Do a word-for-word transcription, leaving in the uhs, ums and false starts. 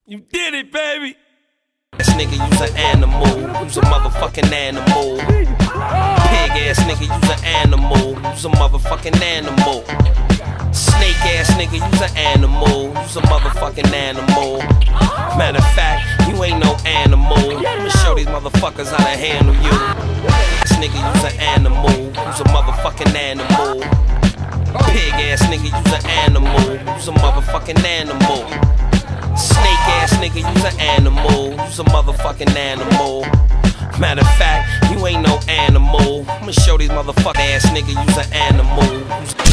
You did it, baby. Ass nigga, you's an animal. You's a motherfucking animal. Pig ass nigga, you's an animal. You's a motherfucking animal. Snake ass nigga, you's an animal. You's a motherfucking animal. Matter of fact, you ain't no animal. I'ma show these motherfuckers how to handle you. Ass nigga, you's an animal. You's a motherfucking animal. Pig ass nigga, you's an animal. You's a motherfucking animal. Snake ass nigga, you's an animal. You's a motherfucking animal. Matter of fact, you ain't no animal. I'ma show these motherfucker ass nigga, you's an animal.